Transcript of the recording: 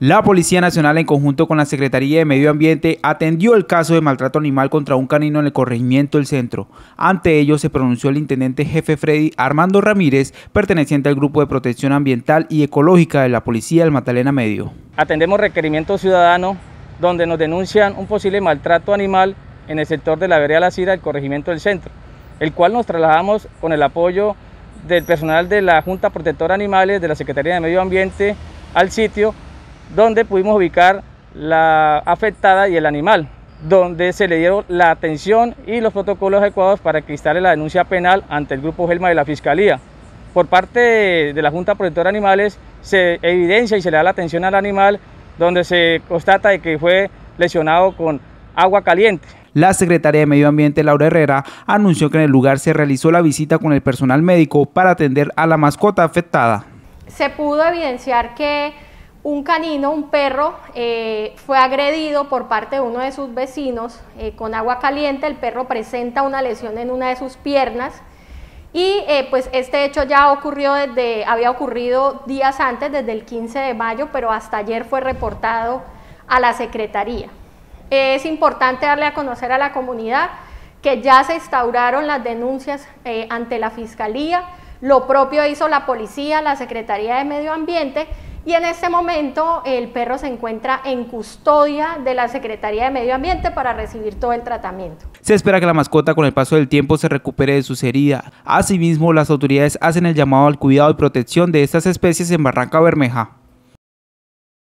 La Policía Nacional, en conjunto con la Secretaría de Medio Ambiente, atendió el caso de maltrato animal contra un canino en el corregimiento del Centro. Ante ello se pronunció el intendente jefe Freddy Armando Ramírez, perteneciente al Grupo de Protección Ambiental y Ecológica de la Policía del Magdalena Medio. Atendemos requerimientos ciudadanos donde nos denuncian un posible maltrato animal en el sector de la vereda La Cira del corregimiento del Centro, el cual nos trasladamos con el apoyo del personal de la Junta Protectora de Animales de la Secretaría de Medio Ambiente al sitio, donde pudimos ubicar la afectada y el animal, donde se le dio la atención y los protocolos adecuados para que instale la denuncia penal ante el Grupo Gelma de la Fiscalía. Por parte de la Junta Protectora de Animales se evidencia y se le da la atención al animal, donde se constata de que fue lesionado con agua caliente. La secretaria de Medio Ambiente, Laura Herrera, anunció que en el lugar se realizó la visita con el personal médico para atender a la mascota afectada. Se pudo evidenciar que un canino, un perro, fue agredido por parte de uno de sus vecinos con agua caliente. El perro presenta una lesión en una de sus piernas y pues este hecho ya había ocurrido días antes, desde el 15 de mayo, pero hasta ayer fue reportado a la Secretaría. Es importante darle a conocer a la comunidad que ya se instauraron las denuncias ante la Fiscalía. Lo propio hizo la Policía, la Secretaría de Medio Ambiente, y en este momento el perro se encuentra en custodia de la Secretaría de Medio Ambiente para recibir todo el tratamiento. Se espera que la mascota con el paso del tiempo se recupere de sus heridas. Asimismo, las autoridades hacen el llamado al cuidado y protección de estas especies en Barranca Bermeja.